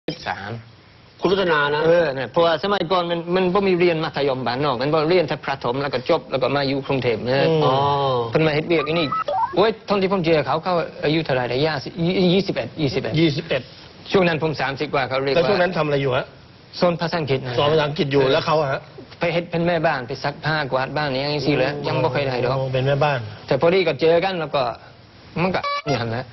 13คุณรัตนานะเนี่ยเพราะว่าสมัยก่อนมันบ่มีเรียนมัธยมบ้านนอกมันบ่เรียนแต่ประถมแล้วก็จบแล้วก็มาอยู่กรุงเทพเนี่ยเพิ่นมาเฮ็ดเวียกนี่โอ้ยตอนที่ผมเจอเขาอายุเท่าไหร่ได้21ช่วงนั้นผม30กว่าเขาเรียกว่าแล้วช่วงนั้นทำอะไรอยู่ฮะสอนภาษาอังกฤษสอนภาษาอังกฤษอยู่แล้วเขาฮะไปเฮ็ดเป็นแม่บ้านไปซักผ้ากวาดบ้านนี่ยังสิเลยยังบ่เคยได้ดอกเป็นแม่บ้านแต่พอดีก็เจอกันแล้วก็มันก็อย่างนั้น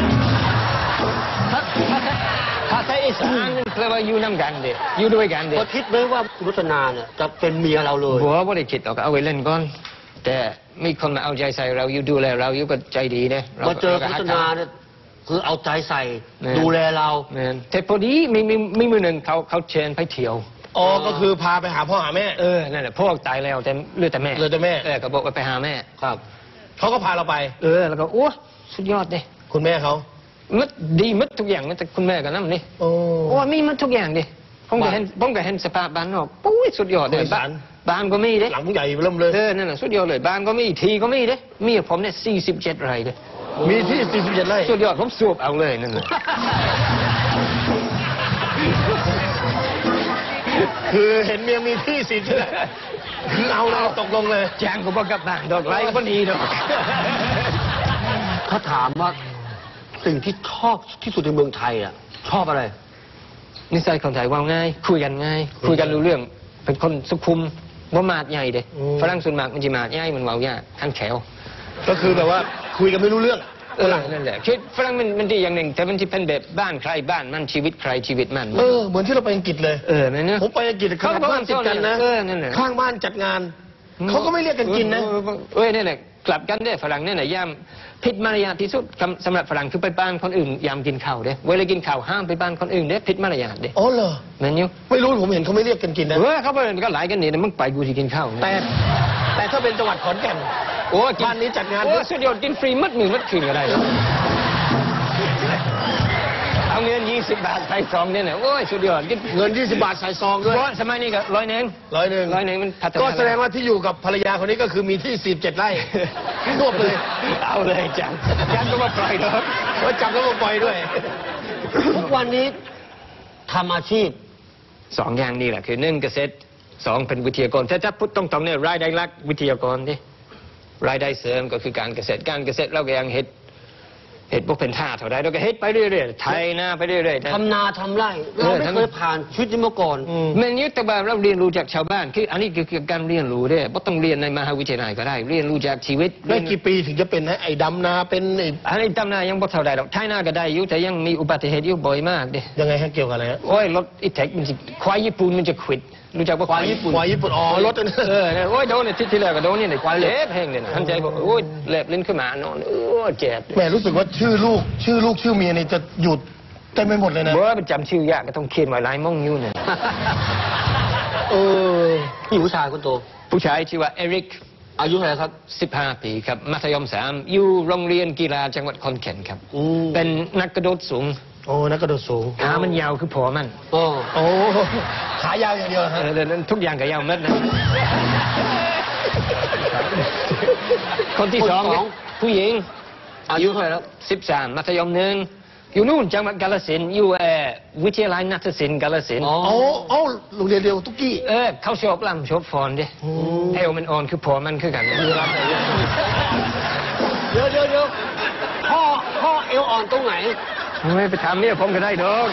ภาษาอีสานแปลว่าอยู่นำกันเด้อยู่ด้วยกันเด้พอคิดไหมว่าคุณรัตนาเนี่ยจะเป็นเมียเราเลยบ่บ่ได้คิดหรอกเอาไว้เล่นก่อนแต่มีคนมาเอาใจใส่เราอยู่ดูแลเราอยู่ก็ใจดีเด้มาเจอคุณรัตนาเนี่ยคือเอาใจใส่ดูแลเราแต่พอดีมีมือหนึ่งเขาเชิญไปเที่ยวอ๋อก็คือพาไปหาพ่อหาแม่นั่นแหละพ่อตายแล้วแต่เหลือแต่แม่ก็บอกว่าไปหาแม่ครับเขาก็พาเราไปแล้วก็โอ้สุดยอดเลยคุณแม่เขามัดดีมัดทุกอย่างแต่คุณแม่ก็นั่นนี่โอ้มีมัดทุกอย่างดิผมก็เห็นสภาพบ้านนอกปุ้ยสุดยอดเลยบ้านก็มีเด้หลังใหญ่เริ่มเลยนั่นแหละสุดยอดเลยบ้านก็มีทีก็มีเด้มีผมเนี่ย47 ไร่เลยมีที่47 ไร่สุดยอดผมสูบเอาเลยนั่นแหละคือเห็นเมียมีที่40 ไร่คือเอาเราตกลงเลยแจ้งก็บอกกับบ้านดอกไร่ก็ดีดอกถ้าถามว่าสิ่งที่ชอบที่สุดในเมืองไทยอ่ะชอบอะไรนิสัยคนไทยว่าง่ายคุยกันง่ายคุยกันรู้เรื่องเป็นคนสุขุมว่ามาดใหญ่เด้ฝรั่งส่วนมากมันจะมาดใหญ่มันเว้ายากท่านแขวก็คือแบบว่าคุยกันไม่รู้เรื่องนั่นแหละคือฝรั่งมันดีอย่างหนึ่งแต่มันจะเป็นแบบบ้านใครบ้านมันชีวิตใครชีวิตมันเหมือนที่เราไปอังกฤษเลยนั่นนะผมไปอังกฤษข้างบ้านติดกันนะข้างบ้านจัดงานเขาก็ไม่เรียกกันกินนะนี่แหละกลับกันได้ฝรั่งเนี่ยย่ำผิดมารยาทที่สุดสำหรับฝรั่งคือไปบ้านคนอื่นยามกินข้าวเด้เวลากินข้าวห้ามไปบ้านคนอื่นเด้ผิดมารยาทเด้อ๋อเหรอนั่นอยู่ไม่รู้ผมเห็นเขาไม่เรียกกันกินนะเขาไปก็หลายกันนี่มึงไปกูที่กินข้าวแต่ถ้าเป็นจังหวัดขอนแก่นบ้านนี้จัดงานสุดยอดกินฟรีมัดมือมัดคืนก็ได้เอาเงิน20 บาทใส่ซองเนี่ยโอ้ยสุดยอดเงิน20 บาทใส่ซองด้วยสมัยนี้ก็100มันพัฒนาก็แสดงว่าที่อยู่กับภรรยาคนนี้ก็คือมีที่47 ไร่รวบเลยเอาเลยจังก็มาปล่อยด้วยว่าจับแล้วมาปล่อยด้วยทุกวันนี้ทำอาชีพ 2 อย่างนี้แหละคือ1เกษตร2เป็นวิทยากรถ้าพูดตรงๆเนี่ยรายได้หลักวิทยากรดิรายได้เสริมก็คือการเกษตรเราก็ยังเห็ดพวกเป็นท่าเท่าไรเราก็เฮ็ดไปเรื่อยๆไถนาไปเรื่อยๆทำนาทำไร่เราไม่เคยผ่านชีวิตนี้มาก่อนมันยึดแต่ว่าเราเรียนรู้จากชาวบ้านคืออันนี้คือการเรียนรู้เนี่ยไม่ต้องเรียนในมหาวิทยาลัยก็ได้เรียนรู้จากชีวิตได้กี่ปีถึงจะเป็นไอ้ดำนาเป็นอันนี้ดำนายังไม่เท่าไรหรอกไถนาก็ได้อยู่แต่ยังมีอุบัติเหตุอยู่บ่อยมากดิยังไงฮะเกี่ยวกับอะไรฮะโอ้ยรถอีแท็กมันควายญี่ปุ่นมันจะขวิดรู้จักว่าควายญี่ปุ่นอ๋อรถโอ้ยโดนที่แล้วก็โดนนี่ควายเล็บแห้งเนี่ยท่านใจบอกโอ้ยเล็บลิ้นขึ้นมานอนเจ็บแม่รู้สึกว่าชื่อลูกชื่อเมียนี่จะหยุดเต็มไปหมดเลยนะเพราะว่าจำชื่อยากก็ต้องเขียนไว้ลายม่องนิ้วเนี่ยพี่ผู้ชายคนโตผู้ชายชื่อว่าเอริกอายุเท่าไหร่ครับ 15 ปีครับมัธยม3อยู่โรงเรียนกีฬาจังหวัดขอนแก่นครับเป็นนักกระโดดสูงนักกระโดดสูงขามันยาวคือพอมันขายาวอย่างเดียวฮะทุกอย่างก็ยาวมัดนะคนที่2ผู้หญิงอายุเท่าไหร่แล้ว 13มัธยม1อยู่นู่นจังหวัดกาฬสินธุ์อยู่วิทยาลัยนาฏศิลป์กาฬสินธุ์โรงเรียนเดียวตุ๊กกี้เขาชอบลำชอบฟอนดิเอวมันอ่อนคือพอมันคือกันเดี๋ยวพ่อเอวอ่อนตรงไหนไม่ไปถามเนี่ยผมก็ได้ดอก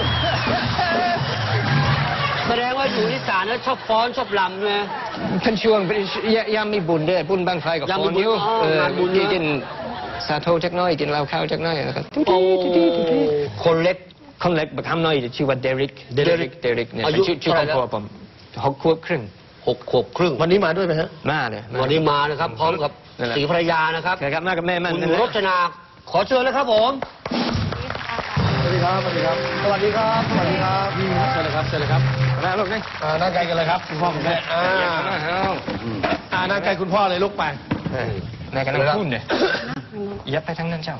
แสดงว่าอยู่อีสานแล้วชอบฟ้อนชอบลำเลยท่านช่วงยามมีบุญด้วยบุญบางไฟกับฟ้อนอยู่บุญที่กินสาโทจักน้อยกินเหล้าข้าวจักน้อยนะครับคนเล็กแบบทำน้อยชื่อว่าเดริกเนี่ยชื่อครอบครัวผม6 ขวบครึ่งวันนี้มาด้วยไหมฮะมาเลยวันนี้มานะครับพร้อมกับสีภรรยานะครับมากับแม่มันคุณรจนาขอเชิญเลยครับผมสวัสดีครับมาลูกนี่นั่งไกลกันเลยครับคุณพ่อคุณแม่นั่งไกลคุณพ่อเลยลูกไปแม่กันนั่งพูดเนี่ยยับไปทั้งนั้นเจ้า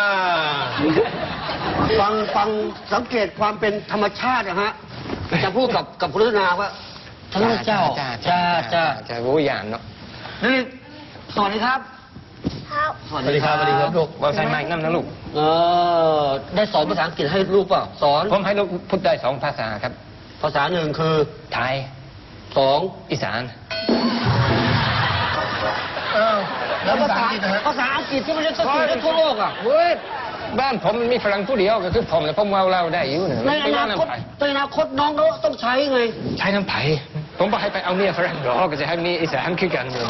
ฟังสังเกตความเป็นธรรมชาตินะฮะจะพูดกับคุณรัตนาว่าท่านเจ้าโอ้ยานเนาะนี่สวัสดีครับครับสวัสดีครับลูกว่าใส่ไม้น้ำนะลูกได้สอนภาษาอังกฤษให้ลูกเปล่าสอนผมให้ลูกพูดได้2 ภาษาครับภาษาหนึ่งคือไทย 2 อีสานแล้วภาษาอังกฤษนะฮะภาษาอังกฤษที่มันเรียกสื่อได้ทั่วโลกอ่ะเว้ยบ้านผมมันมีฝรั่งผู้เดียวก็คือผมแต่ผมเล่าได้อยู่เนี่ยในอนาคตน้องก็ต้องใช้ไงใช้น้ำไผ่ผมบอกให้ไปเอาเมียฝรั่งหรอกก็จะให้มีอีสานคือกันเลย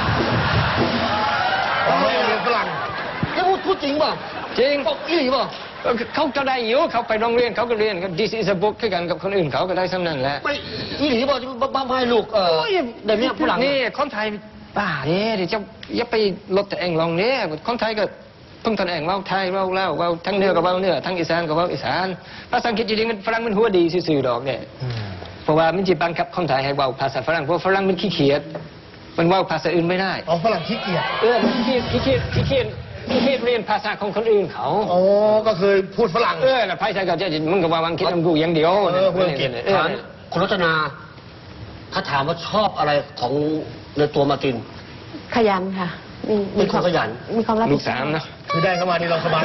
เราไม่เรียนฝรั่งแล้วพูดจริงเปล่ะจริงบอกอีหลีเปล่ะเขาก็ได้อยู่เขาไปโรงเรียนเขาก็เรียนก็ this is a book คือกันกับคนอื่นเขาก็ได้ซ้ำนั่นแหละไม่อีหลีเปล่ะบ้าให้ลูกเดี๋ยวนี้ฝรั่งนี่คนไทยบ้าเนี่ยเดี๋ยวจะอย่าไปลบแต่เองลองเนี่ยคนไทยก็ต้องตนเองเว่าไทยเว่าเล่าเว่าทั้งเหนือก็เว่าเหนือทั้งอีสานก็เว่าอีสานภาษาอังกฤษจริงๆมันฝรั่งมันหัวดีซื่อๆดอกเนี่ยเพราะว่ามันจะบังคับคนไทยให้เว่าภาษาฝรั่งเพราะฝรั่งมันขี้เกียจมันเว่าภาษาอื่นไม่ได้เอาฝรั่งขี้เกียจมันขี้เกียจเรียนภาษาของคนอื่นเขาโอ้ก็เคยพูดฝรั่งนะภาษาก็จะมึงก็ว่าวังคิดมึงกูอย่างเดียวพูดอังกฤษถามคุณรจนาถ้าถามว่าชอบอะไรของในตัวมาร์ตินขยันค่ะมีความขยันมีความรับลูผิกดชสาอมบนะคือได้เข้ามานี่เราสบาย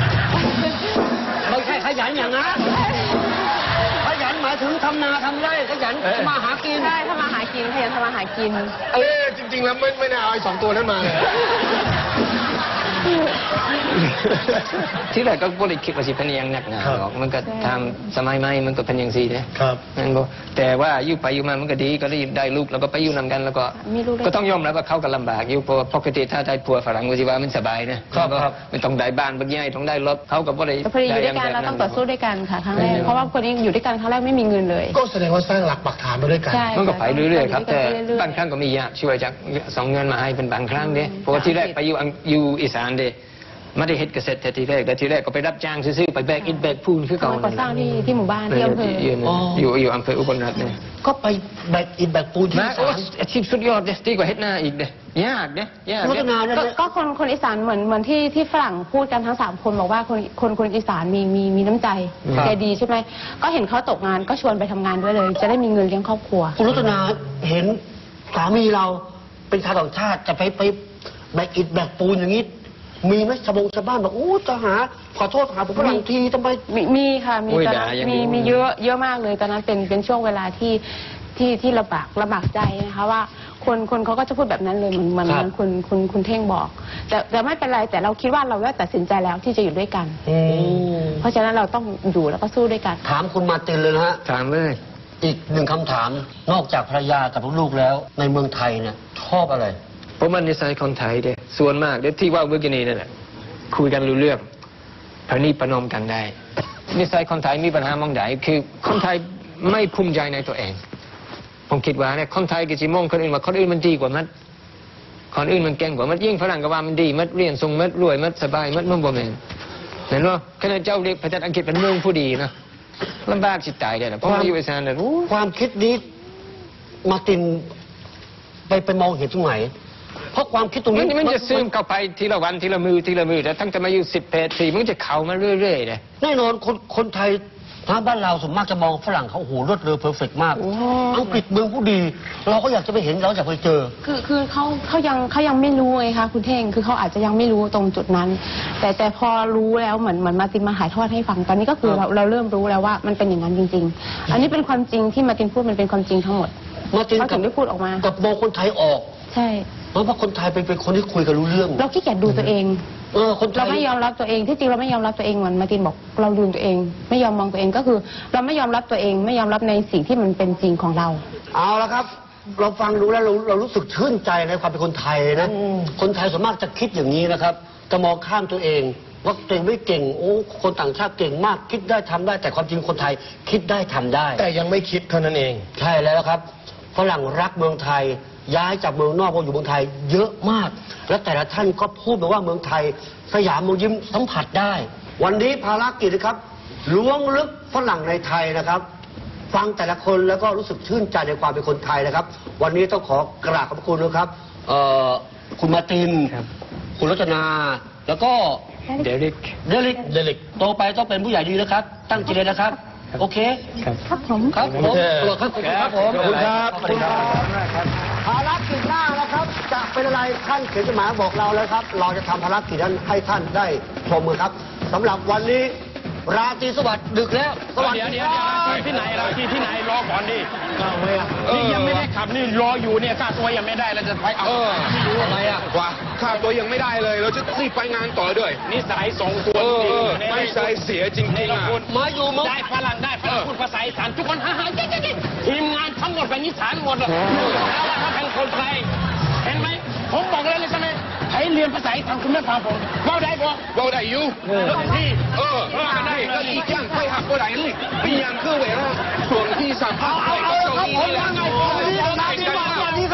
ไม่ใช่ขยันอย่างนั้นขยันหมายถึงทำนาทำไร่ขยันทำมาหากินใช่ทำมาหากินขยันทำมาหากินจริงๆแล้วไม่น่าเอาไอ้2 ตัวนั้นมาเลยที่แรกก็บ่ได้คิดว่าสิเป็นอย่างหนักหนาหรอกมันก็ทำสมัยใหม่มันก็เป็นอย่างสี่เนี่ยครับนั่นบ่แต่ว่าอยู่ไปอยู่มามันก็ดีก็ได้ลูกแล้วก็ไปอยู่นำกันแล้วก็มีลูกด้วยก็ต้องยอมรับว่าเขาก็ลำบากอยู่เพราะปกติถ้าได้ผัวฝรั่งก็สิว่ามันสบายนะครับ มันต้องได้บ้านบักใหญ่ต้องได้รถเขาก็บ่ได้แต่พอดีอยู่ด้วยกันเราต้องต่อสู้ด้วยกันค่ะครั้งแรกเพราะว่าคนนี้อยู่ด้วยกันครั้งแรกไม่มีเงินเลยก็แสดงว่าสร้างหลักปักฐานมาด้วยกันใช่มันก็ไปเรื่อยๆครับแต่อยู่ด้วยกันบางครั้งก็มีญาติช่วยจากส่งเงินมาให้เป็นบางครั้งเด้เพราะว่าที่แรกไปอยู่อีสานเด้ไม่ได้เฮ็ดเกษตรแต่ทีแรกก็ไปรับจ้างซื้อๆไปแบกอิฐแบกปูนคือเก่าก่อสร้างที่หมู่บ้านที่อำเภออยู่อำเภออุบลรัตน์เนี่ยก็ไปแบกอิฐแบกปูนที่มาอีโอ้สานอาชีพสุดยอดเด้ดีกว่าเฮ็ดหน้าอีกเด้ยากเด้ยากรเด้จนาเนี่ยก็คนอีสานเหมือนที่ฝรั่งพูดกันทั้ง3 คนบอกว่าคนอีสานมีน้ำใจใจดีใช่ไหมก็เห็นเขาตกงานก็ชวนไปทำงานด้วยเลย จะได้มีเงินเลี้ยงครอบครัวคุณรจนาเห็นสามีเราเป็นชาวต่างชาติจะไปแบกอิฐแบกปูนอย่างนี้มีไหมชาวบ้านบอกโอ้จะหาขอโทษหาผมฝรั่งทีทำไมมีค่ะมีตอนนั้นมีเยอะมากเลยตอนนั้นเป็นช่วงเวลาที่ลำบากใจนะคะว่าคนเขาก็จะพูดแบบนั้นเลยเหมือนคุณเท่งบอกแต่ไม่เป็นไรแต่เราคิดว่าเราได้ตัดสินใจแล้วที่จะอยู่ด้วยกันเพราะฉะนั้นเราต้องอยู่แล้วก็สู้ด้วยกันถามคุณมาร์ตินเลยนะฮะถามเลยอีก1 คำถามนอกจากภรรยากับลูกๆแล้ว ในเมืองไทยเนี่ยชอบอะไรผมมันนิสัยคนไทยเด้ส่วนมากเด้ที่ว่าเมื่อกี้นี้นั่นแหละคุยกันรู้เรื่องพระนีประนอมกันได้นิสัยคนไทยมีปัญหามองใดคือคนไทยไม่ภูมิใจในตัวเองผมคิดว่าเนี่ยคนไทยก็จะมองคนอื่นว่าคนอื่นมันดีกว่ามันคนอื่นมันเก่งกว่ามันยิ่งฝรั่งก็ว่ามันดีมันเรียนทรงมันรวยมันสบายมันบ่แม่นเห็นว่าขณะเจ้าเรียกประเทศอังกฤษเป็นเมืองผู้ดีนะลำบากจิตใจได้นะเพราะว่าอยู่อีสานเนี่ยโอ้ความคิดนี้มาร์ตินไปมองเห็นตรงไหนเพราะความคิดตรงนี้มันจะซึมเข้าไปทีละวันทีละมือแต่ทั้งจะมาอยู่10 ปีมันจะเข้ามาเรื่อยๆเลยแน่นอนคนไทยถ้าบ้านเราส่วนมากจะมองฝรั่งเขาโอ้โหรวดเร็วเพอร์เฟกต์มากอังกฤษเมืองผู้ดี เราก็อยากจะไปเห็นเราอยากไปเจอคือเขายังไม่รู้ไงคะคุณเท่งคือเขาอาจจะยังไม่รู้ตรงจุดนั้น แต่พอรู้แล้วเหมือนมาร์ตินมาถ่ายทอดให้ฟังตอนนี้ก็คือเราเริ่มรู้แล้วว่ามันเป็นอย่างนั้นจริงๆ อันนี้เป็นความจริงที่มาร์ตินพูดมันเป็นความจริงทั้งหมดมาร์ตินเขาถึงได้พูดออกมากับมองคนไทยออกใช่เพราะว่าคนไทยเป็นคนที่คุยกันรู้เรื่องเราขี้เกียจดูตัวเองคนไทเรายไม่ยอมรับตัวเองที่จริงเราไม่ยอมรับตัวเองเหมือนมาร์ตินบอกเราลืมตัวเอง ไม่ยอมมองตัวเองก็คือ เราไม่ยอมรับตัวเอง ไม่ยอมรับในสิ่งที่มันเป็นจริงของเราเอาละครับ เราฟังดูแล้วเรารู้สึกชื่นใจในความเป็นคนไทยนะคนไทยส่วนมากจะคิดอย่างนี้นะครับจะมองข้ามตัวเองว่าตัวเองไม่เก่งโอ้คนต่างชาติเก่งมากคิดได้ทำได้แต่ความจริงคนไทยคิดได้ทำได้แต่ยังไม่คิดเท่านั้นเองใช่แล้วครับฝรั่งรักเมืองไทยย้ายจากเมืองนอกมาอยู่เมืองไทยเยอะมาก และแต่ละท่านก็พูดมาว่าเมืองไทยสยามเมืองยิ้มสัมผัสได้ วันนี้ภารกิจนะครับล้วงลึกฝรั่งในไทยนะครับ ฟังแต่ละคนแล้วก็รู้สึกชื่นใจในความเป็นคนไทยนะครับ วันนี้ต้องขอกราบขอบคุณนะครับคุณมาร์ติน คุณรจนาแล้วก็เดริกเดลิกโตไปต้องเป็นผู้ใหญ่ดีนะครับ ตั้งใจเลยนะครับโอเคครับผมครับผมครับครับผมขอบคุณครับขอบคุณครับภารกิจหน้านะครับจะเป็นอะไรท่านเขียนจดหมายบอกเราแล้วครับ เราจะทำภารกิจนั้นให้ท่านได้ชมกันครับสำหรับวันนี้ราตรีสวัสดิ์ดึกแล้วสวัสดีเดี๋ยวที่ไหนเราที่ไหนรอก่อนดิไม่อะนี่ยังไม่ได้ขับนี่รออยู่เนี่ยค่าตัวยังไม่ได้เราจะไปเอาไม่รู้อะไรอ่ะกว่าค่าตัวยังไม่ได้เลย เราจะรีบไปงานต่อด้วยนิสัยส่งตัวจริงไม่ใจเสียจริงๆอ่ะมาอยู่เมืองได้ฝรั่งพูดภาษาอีสานทุกคนฮ่าๆจริงๆทีมงานทั้งหมดเป็นอีสานหมดเลยแล้วว่าเขาเป็นคนไทยเห็นไหมผมบอกเลยใช่ไหมให้เรียนภาษาอีสานคุณแม่พาผมว่าได้ปะเราได้อยู่ที่ได้แล้วอีกอย่างไปหักก็ได้นี่เป็นอย่างคือเวลาส่วนที่สัมภาษณ์เอาครับผมว่าไงวันนี้